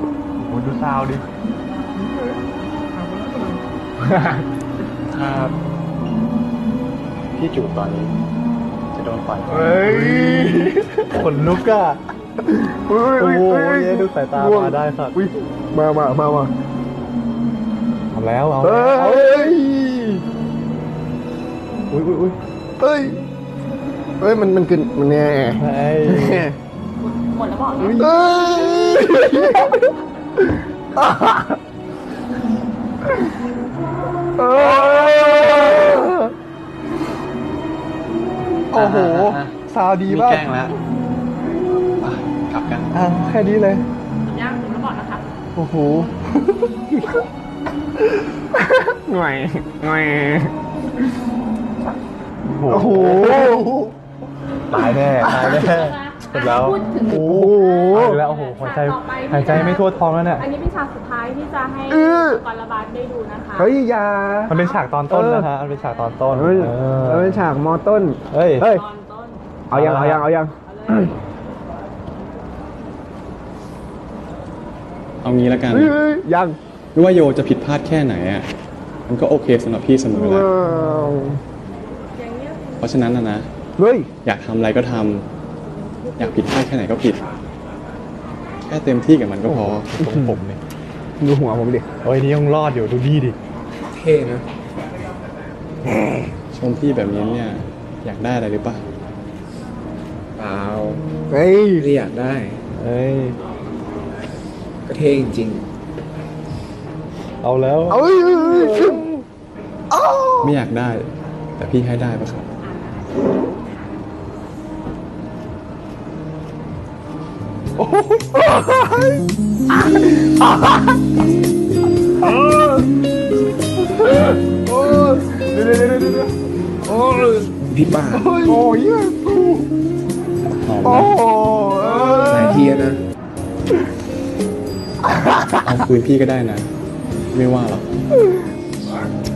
โอ้ดูซาวดิครับพี่จูบตอนนี้จะโดนต่อยเฮ้ยขนลุกอ่ะโอ้ยดูสายตามาได้สัตว์มาเอาแล้วเอาเฮ้แล้วยอุ้ยเฮ้ยมันกึนมันแน่เฮ้ยหมดแล้วบอกเฮ้ยโอ้โหซาวดีมีมากแกล้งแล้วกลับกันแค่นี้เลยย่างหมดแล้วบอกนะคะโอ้โหหน่อยโอ้โหตายแน่เสร็จแล้วพูดถึงโอ้โหแล้วโอ้โหหัวใจหายใจไม่ทั่วท้องแล้วเนี่ยอันนี้เป็นฉากสุดท้ายที่จะให้กรบาลได้ดูนะคะเฮ้ยยามันเป็นฉากตอนต้นนะฮะมันเป็นฉากตอนต้นเฮ้ยเราเป็นฉากมอต้นเฮ้ยตอนต้นเอายังเอาเลยเอางี้แล้วกันยังไม่ว่าโยจะผิดพลาดแค่ไหนอ่ะ มันก็โอเคสำหรับพี่เสมอแหละอย่างเงี้ยเพราะฉะนั้นนะเฮ้ยอยากทำอะไรก็ทำ อยากผิดพลาดแค่ไหนก็ผิด แค่เต็มที่กับมันก็พอตรงผมเนี่ยดูหัวผมดิโอ้ยนี่ยังรอดอยู่ดูดีดิเท่นะชมพี่แบบนี้เนี่ย อยากได้อะไรหรือเปล่าเปล่าเฮ้ยไม่ได้อยากได้เฮ้ยก็เท่จริงเอาแล้วเอ้ยไม่อยากได้ แต่พี่ให้ได้ปะครับๆพี่ป้าโอ้ยหอมโอ้นะหลายทีนะเอาคืนพี่ก็ได้นะ ไม่ว่าหรอก